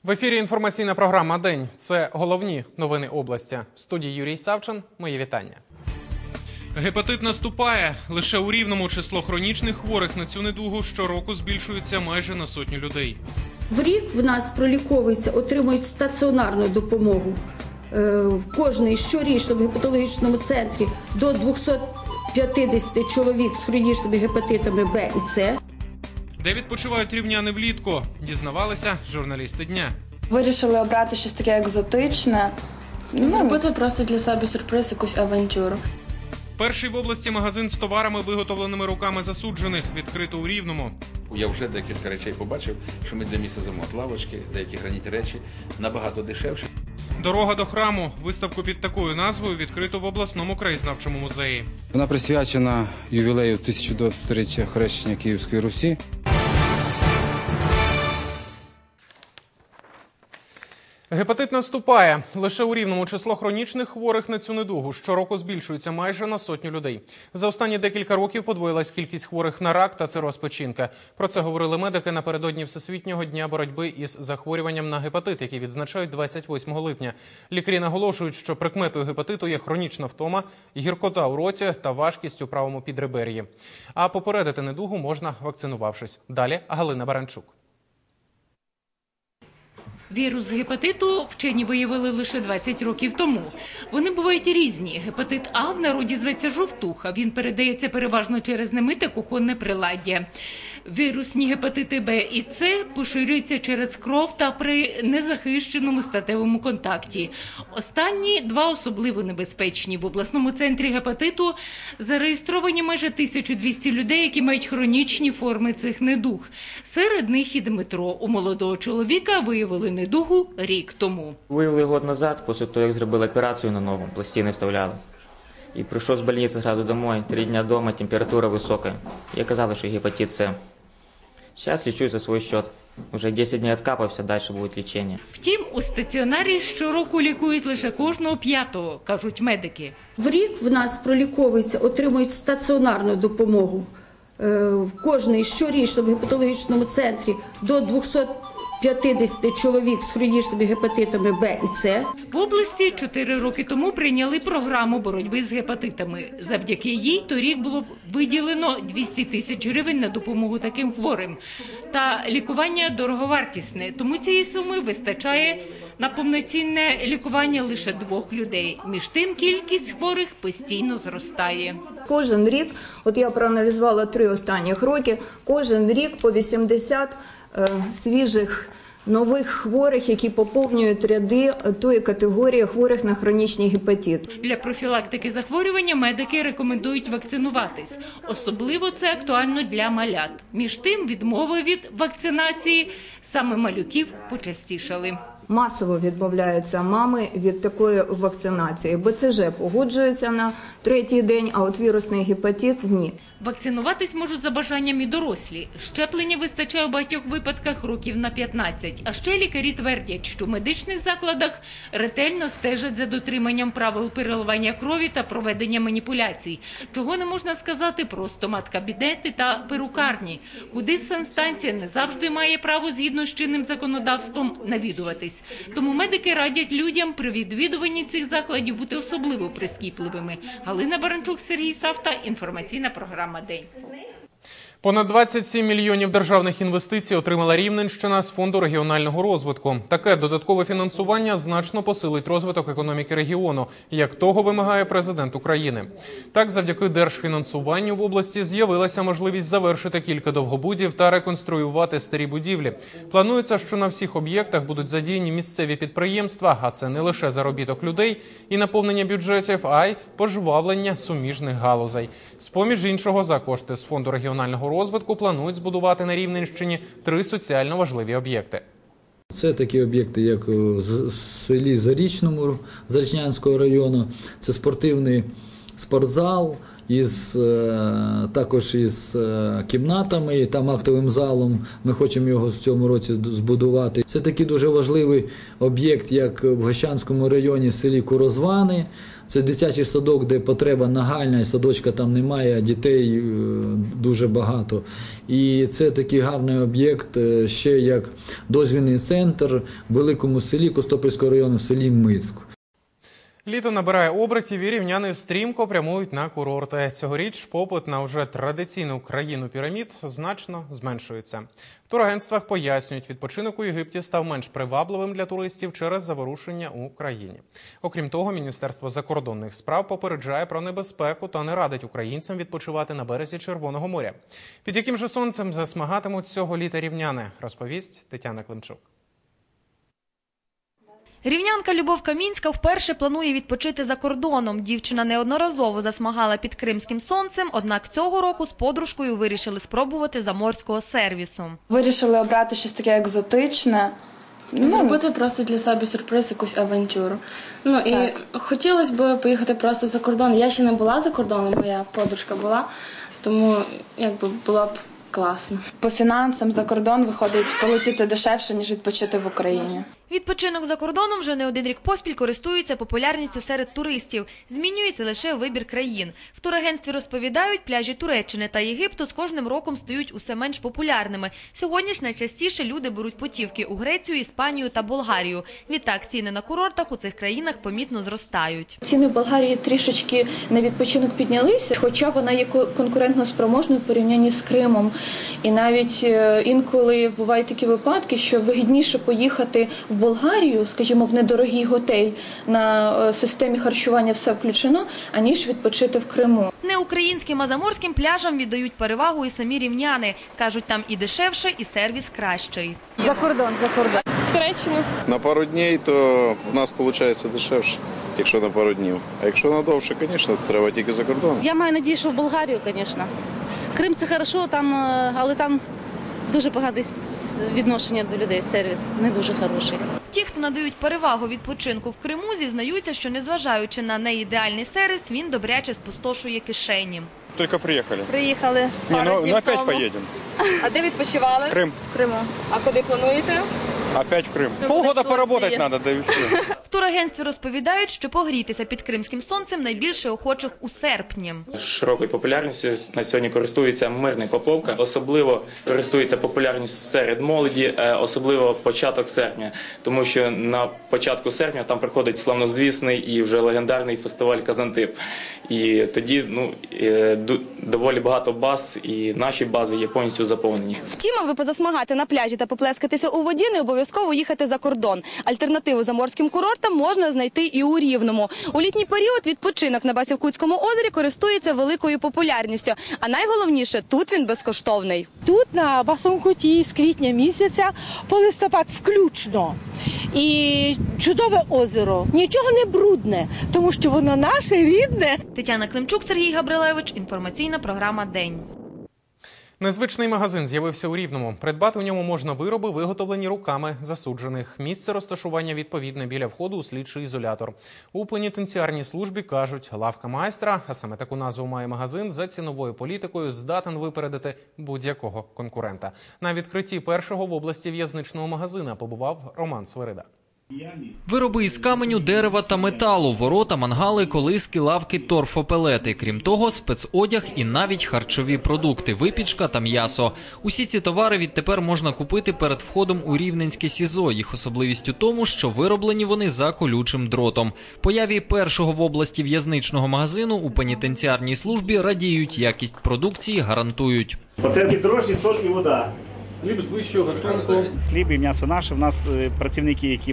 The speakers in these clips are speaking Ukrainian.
В ефірі інформаційна програма «День». Це головні новини області. В студії Юрій Савчин. Мої вітання. Гепатит наступає. Лише у Рівному число хронічних хворих на цю недугу щороку збільшується майже на 100 людей. В рік в нас проліковуються, отримують стаціонарну допомогу. Кожний щорічно в гепатологічному центрі до 250 чоловік з хронічними гепатитами Б і С. Де відпочивають рівняни влітку? Дізнавалися журналісти дня. Вирішили обрати щось таке екзотичне. Зробити просто для себе сюрприз, якусь авантюру. Перший в області магазин з товарами, виготовленими руками засуджених, відкрито у Рівному. Я вже декілька речей побачив, що ми для місця замовили лавочки, деякі гранітні речі набагато дешевші. Дорога до храму. Виставку під такою назвою відкрито в обласному краєзнавчому музеї. Вона присвячена ювілею 1023-річчя хрещення Київської Русі. Гепатит наступає. Лише у Рівному число хронічних хворих на цю недугу щороку збільшується майже на 100 людей. За останні декілька років подвоїлась кількість хворих на рак та цироз печінки. Про це говорили медики напередодні Всесвітнього дня боротьби із захворюванням на гепатит, який відзначають 28 липня. Лікарі наголошують, що прикметою гепатиту є хронічна втома, гіркота у роті та важкість у правому підребер'ї. А попередити недугу можна, вакцинувавшись. Далі Галина Баранчук. Вірус гепатиту вчені виявили лише 20 років тому. Вони бувають різні. Гепатит А в народі зветься жовтуха. Він передається переважно через немите кухонне приладдя. Вірусні гепатити Б і С поширюються через кров та при незахищеному статевому контакті. Останні два особливо небезпечні. В обласному центрі гепатиту зареєстровані майже 1200 людей, які мають хронічні форми цих недуг. Серед них і Дмитро. У молодого чоловіка виявили недугу рік тому. Виявили рік назад, після того, як зробили операцію на ногу, пластини вставляли. І прийшов з лікарні одразу домой, 3 дні вдома, температура висока. І казали, що гепатит С. Зараз лічусь за свій счет. Уже 10 днів відкапався, далі буде лікування. Втім, у стаціонарі щороку лікують лише кожного 5-го, кажуть медики. В рік в нас проліковуються, отримують стаціонарну допомогу. Кожний щорічно в гепатологічному центрі до 250 чоловік з хронічними гепатитами Б і С. В області 4 роки тому прийняли програму боротьби з гепатитами. Завдяки їй торік було виділено 200 тисяч гривень на допомогу таким хворим. Та лікування дороговартісне, тому цієї суми вистачає на повноцінне лікування лише 2 людей. Між тим, кількість хворих постійно зростає. Кожен рік, от я проаналізувала 3 останніх роки, кожен рік по 80 свіжих нових хворих, які поповнюють ряди тої категорії хворих на хронічний гепатит. Для профілактики захворювання медики рекомендують вакцинуватись. Особливо це актуально для малят. Між тим, відмови від вакцинації саме малюків почастішали. Масово відмовляються мами від такої вакцинації. БЦЖ погоджуються на 3-й день, а от вірусний гепатит – ні. Вакцинуватись можуть за бажанням і дорослі. Щеплення вистачає у багатьох випадках років на 15. А ще лікарі твердять, що в медичних закладах ретельно стежать за дотриманням правил переливання крові та проведення маніпуляцій. Чого не можна сказати про стомат-кабінети та перукарні, куди санстанція не завжди має право згідно з чинним законодавством навідуватись. Тому медики радять людям при відвідуванні цих закладів бути особливо прискіпливими. Галина Баранчук, Сергій Савта, інформаційна програма «День». Понад 27 мільйонів державних інвестицій отримала Рівненщина з Фонду регіонального розвитку. Таке додаткове фінансування значно посилить розвиток економіки регіону, як того вимагає президент України. Так, завдяки держфінансуванню в області з'явилася можливість завершити кілька довгобудів та реконструювати старі будівлі. Планується, що на всіх об'єктах будуть задіяні місцеві підприємства, а це не лише заробіток людей і наповнення бюджетів, а й пожвавлення суміжних галузей. З-поміж іншого, за кошти з Фонду регіонального розвитку планують збудувати на Рівненщині 3 соціально важливі об'єкти. Це такі об'єкти, як в селі Зарічному Зарічнянського району. Це спортивний спортзал, також із кімнатами, там актовим залом. Ми хочемо його в цьому році збудувати. Це такий дуже важливий об'єкт, як в Гощанському районі, селі Курозвани. Це дитячий садок, де потреба нагальна, і садочка там немає, а дітей дуже багато. І це такий гарний об'єкт, ще як дозвільний центр в великому селі Костопільського району, в селі Мицьк. Літо набирає обертів і рівняни стрімко прямують на курорти. Цьогоріч попит на вже традиційну країну пірамід значно зменшується. В турагентствах пояснюють, відпочинок у Єгипті став менш привабливим для туристів через заворушення у країні. Окрім того, Міністерство закордонних справ попереджає про небезпеку та не радить українцям відпочивати на березі Червоного моря. Під яким же сонцем засмагатимуть цього літа рівняни, розповість Тетяна Климчук. Рівнянка Любов Камінська вперше планує відпочити за кордоном. Дівчина неодноразово засмагала під кримським сонцем, однак цього року з подружкою вирішили спробувати заморського сервісу. Вирішили обрати щось таке екзотичне. Зробити просто для себе сюрприз, якусь авантюру. І хотілося б поїхати просто за кордон. Я ще не була за кордоном, моя подружка була, тому було б класно. По фінансам за кордон виходить полетіти дешевше, ніж відпочити в Україні. Відпочинок за кордоном вже не один рік поспіль користується популярністю серед туристів. Змінюється лише вибір країн. В турагентстві розповідають, пляжі Туреччини та Єгипту з кожним роком стають усе менш популярними. Сьогодні ж найчастіше люди беруть путівки у Грецію, Іспанію та Болгарію. Відтак ціни на курортах у цих країнах помітно зростають. Ціни в Болгарії трішечки на відпочинок піднялися, хоча вона є конкурентно спроможною в порівнянні з Кримом. І навіть інколи бувають такі випадки, що вигідніше поїхати в Болгарію, скажімо, в недорогий готель на системі харчування все включено, аніж відпочити в Криму. Не українським, а заморським пляжам віддають перевагу і самі рівняни. Кажуть, там і дешевше, і сервіс кращий. За кордон. В Туреччину. На пару днів, то в нас виходить дешевше, якщо на пару днів. А якщо на довше, звісно, треба тільки за кордон. Я маю надію, що в Болгарію, звісно. Крим – це хорошо, але там дуже погане відношення до людей, сервіс не дуже хороший. Ті, хто надають перевагу відпочинку в Криму, зізнаються, що незважаючи на неідеальний сервіс, він добряче спустошує кишені. Тільки приїхали. Приїхали пару днів опять поїдемо. А де відпочивали? Крим. Криму. А куди плануєте? Опять в Крим. Полгода поработать надо, да і все. В турагентстві розповідають, що погрітися під кримським сонцем найбільше охочих у серпні. Широкою популярністю на сьогодні користується мирний Поповка. Особливо користується популярністю серед молоді, особливо початок серпня. Тому що на початку серпня там приходить славнозвісний і вже легендарний фестиваль «Казантип». І тоді доволі багато баз, і наші бази є повністю заповнені. Втім, аби позасмагати на пляжі та поплескатися у воді, не обов'язково їхати за кордон. Альтернативу заморським курортам можна знайти і у Рівному. У літній період відпочинок на Басівкутському озері користується великою популярністю. А найголовніше, тут він безкоштовний. Тут на Басівкуті з квітня місяця по листопад включно. І чудове озеро. Нічого не брудне, тому що воно наше, рідне. Тетяна Климчук, Сергій Габрилевич. Інформаційна програма «День». Незвичний магазин з'явився у Рівному. Придбати у ньому можна вироби, виготовлені руками засуджених. Місце розташування відповідне біля входу у слідчий ізолятор. У пенітенціарній службі кажуть, лавка майстра, а саме таку назву має магазин, за ціновою політикою здатен випередити будь-якого конкурента. На відкритті першого в області в'язничного магазина побував Роман Свирида. Вироби із каменю, дерева та металу, ворота, мангали, колиски, лавки, торфопелети. Крім того, спецодяг і навіть харчові продукти, випічка та м'ясо. Усі ці товари відтепер можна купити перед входом у Рівненське СІЗО. Їх особливість у тому, що вироблені вони за колючим дротом. Появі першого в області в'язничного магазину у пенітенціарній службі радіють, якість продукції гарантують. Оце дрожжі, соль і вода. Хліб з вищого гатунку. Хліб і м'ясо наше. У нас працівники, які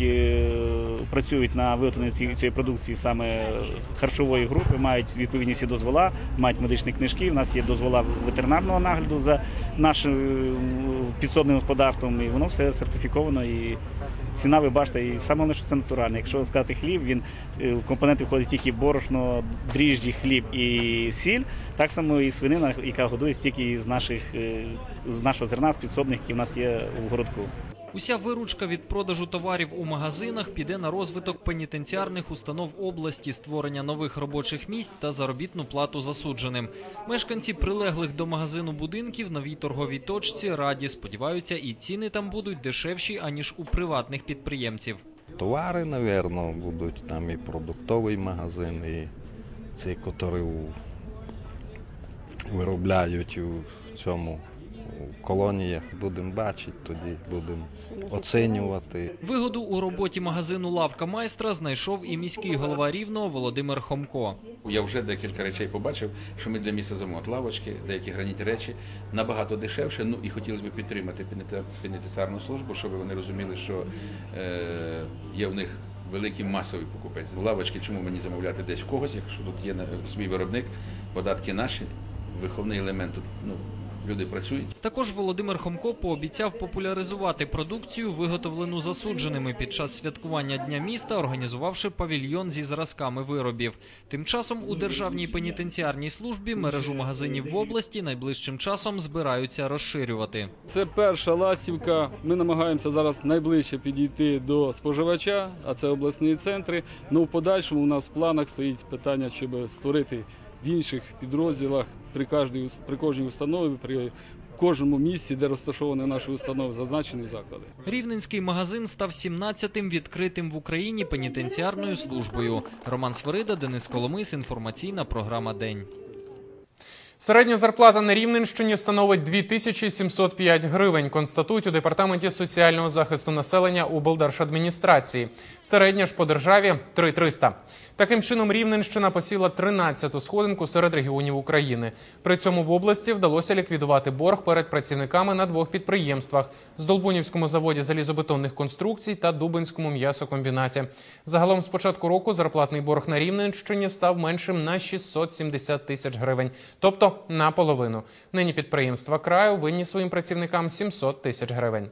працюють на виготовленні цієї продукції саме харчової групи, мають відповідні всі дозвола, мають медичні книжки. У нас є дозвола ветеринарного нагляду за нашим підсобним господарством. І воно все сертифіковано. І ціна, ви бачите, і саме головне, що це натуральне. Якщо сказати хліб, в компоненти входить тільки борошно, дріжджі, хліб і сіль. Так само і свинина, яка годується тільки з нашого зерна, з підсобних, які в нас є в городку. Уся виручка від продажу товарів у магазинах піде на розвиток пенітенціарних установ області, створення нових робочих місць та заробітну плату засудженим. Мешканці прилеглих до магазину будинків новій торговій точці раді. Сподіваються, і ціни там будуть дешевші, аніж у приватних підприємців. товари, мабуть, будуть там і продуктовий магазин, і ці, які виробляють у цьому у колоніях. Будемо бачити, тоді будемо оцінювати. Вигоду у роботі магазину «Лавка майстра» знайшов і міський голова Рівного Володимир Хомко. Я вже декілька речей побачив, що ми для міста замовили лавочки, деякі гранітні речі набагато дешевше. Ну і хотілося б підтримати пенітенціарну службу, щоб вони розуміли, що є в них великий масовий покупець. Лавочки, чому мені замовляти десь в когось, якщо тут є свій виробник, податки наші, виховний елемент тут, люди працюють. Також Володимир Хомко пообіцяв популяризувати продукцію, виготовлену засудженими під час святкування Дня міста, організувавши павільйон зі зразками виробів. Тим часом у Державній пенітенціарній службі мережу магазинів в області найближчим часом збираються розширювати. Це перша ластівка. Ми намагаємося зараз найближче підійти до споживача, а це обласні центри. Ну, в подальшому у нас в планах стоїть питання, щоб створити в інших підрозділах при кожній установі, при кожному місці, де розташовані наші установи, зазначені заклади. Рівненський магазин став 17-тим відкритим в Україні пенітенціарною службою. Роман Свирида, Денис Коломис, інформаційна програма «День». Середня зарплата на Рівненщині становить 2705 гривень, констатують у Департаменті соціального захисту населення облдержадміністрації. Середня ж по державі – 3300. Таким чином, Рівненщина посіла 13-ту сходинку серед регіонів України. При цьому в області вдалося ліквідувати борг перед працівниками на двох підприємствах – Здолбунівському заводі залізобетонних конструкцій та Дубинському м'ясокомбінаті. Загалом з початку року зарплатний борг на Рівненщині став меншим на 670 тисяч гривень, тобто наполовину. Нині підприємства краю винні своїм працівникам 700 тисяч гривень.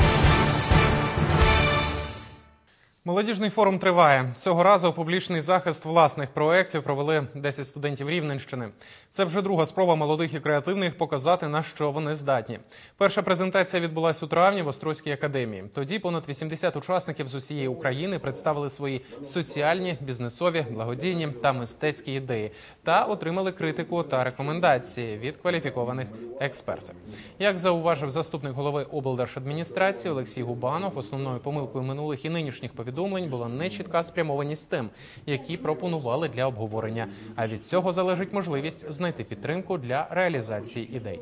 Молодіжний форум триває. Цього разу публічний захист власних проєктів провели 10 студентів Рівненщини. Це вже друга спроба молодих і креативних показати, на що вони здатні. Перша презентація відбулася у травні в Острозькій академії. Тоді понад 80 учасників з усієї України представили свої соціальні, бізнесові, благодійні та мистецькі ідеї та отримали критику та рекомендації від кваліфікованих експертів. Як зауважив заступник голови облдержадміністрації Олексій Губанов, основною помилкою минулих і нинішніх повідомлень була нечітка спрямованість тем, які пропонували для обговорення. А від цього залежить можливість знайти підтримку для реалізації ідей.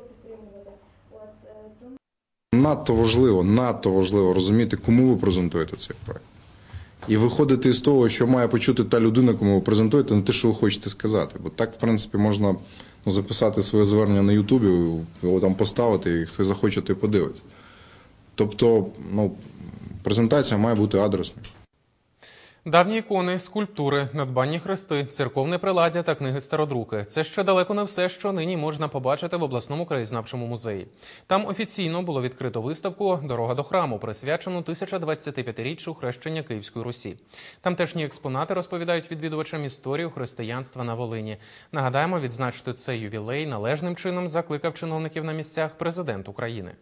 Надто важливо розуміти, кому ви презентуєте цей проект. І виходити з того, що має почути та людина, кому ви презентуєте, не те, що ви хочете сказати. Бо так, в принципі, можна записати своє звернення на Ютубі, його там поставити, і хто захоче, той подивиться. Тобто, презентація має бути адресною. Давні ікони, скульптури, надбанні хрести, церковне приладдя та книги стародруки – це ще далеко не все, що нині можна побачити в обласному краєзнавчому музеї. Там офіційно було відкрито виставку «Дорога до храму», присвячену 1025-річчю хрещення Київської Русі. Тамтешні експонати розповідають відвідувачам історію християнства на Волині. Нагадаємо, відзначити цей ювілей належним чином закликав чиновників на місцях президент України.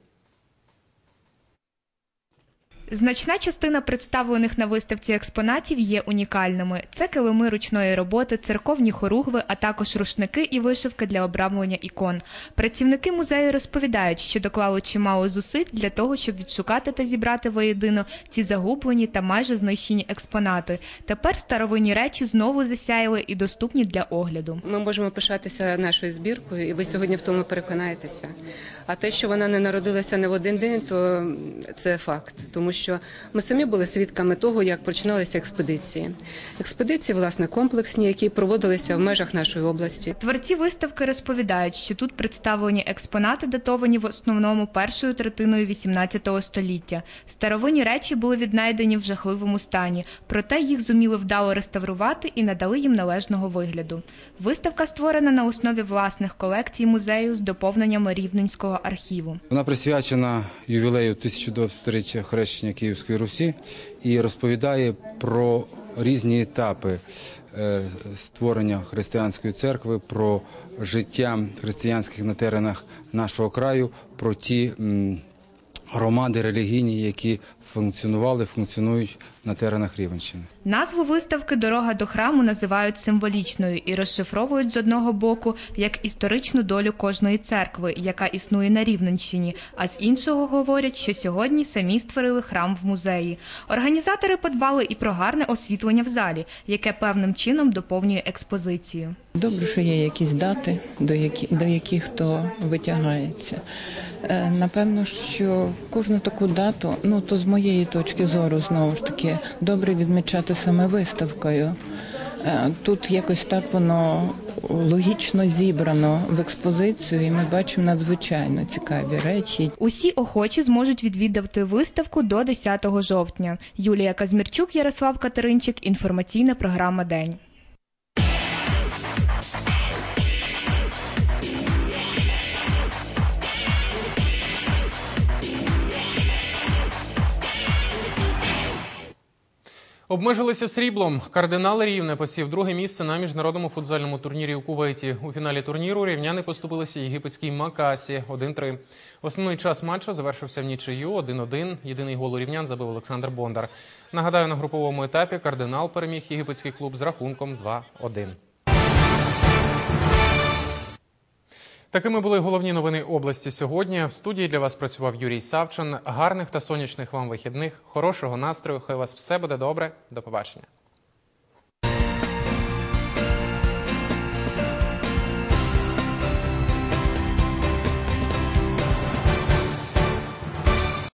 Значна частина представлених на виставці експонатів є унікальними. Це килими ручної роботи, церковні хоругви, а також рушники і вишивки для обрамлення ікон. Працівники музею розповідають, що доклали чимало зусиль для того, щоб відшукати та зібрати воєдино ці загублені та майже знищені експонати. Тепер старовинні речі знову засяяли і доступні для огляду. Ми можемо пишатися нашою збіркою, і ви сьогодні в тому переконаєтеся. А те, що вона не народилася не в один день, то це факт. Тому що ми самі були свідками того, як починалися експедиції. Експедиції, власне, комплексні, які проводилися в межах нашої області. Творці виставки розповідають, що тут представлені експонати, датовані в основному першою третиною XVIII століття. Старовинні речі були віднайдені в жахливому стані, проте їх зуміли вдало реставрувати і надали їм належного вигляду. Виставка створена на основі власних колекцій музею з доповненнями Рівненського архіву. Вона присвячена ювілею 1025-річчя хрещення Київської Русі і розповідає про різні етапи створення християнської церкви, про життя християнських на теренах нашого краю, про ті громади релігійні, які функціонують на теренах Рівненщини. Назву виставки «Дорога до храму» називають символічною і розшифровують з одного боку як історичну долю кожної церкви, яка існує на Рівненщині, а з іншого говорять, що сьогодні самі створили храм в музеї. Організатори подбали і про гарне освітлення в залі, яке певним чином доповнює експозицію. Добре, що є якісь дати, до яких то витягається. Напевно, що кожну таку дату, то з моєї точки зору, знову ж таки, добре відмічати саме виставкою. Тут якось так воно логічно зібрано в експозицію, і ми бачимо надзвичайно цікаві речі. Усі охочі зможуть відвідати виставку до 10 жовтня. Юлія Казмірчук, Ярослав Катеринчик. Інформаційна програма «День». Обмежилися сріблом. Кардинал Рівне посів друге місце на міжнародному футзальному турнірі у Кувейті. У фіналі турніру рівняни поступилися єгипетській Макасі 1-3. Основний час матчу завершився в нічию 1-1. Єдиний гол у рівнян забив Олександр Бондар. Нагадаю, на груповому етапі кардинал переміг єгипетський клуб з рахунком 2-1. Такими були головні новини області сьогодні. В студії для вас працював Юрій Савчин. Гарних та сонячних вам вихідних, хорошого настрою, хай у вас все буде добре. До побачення.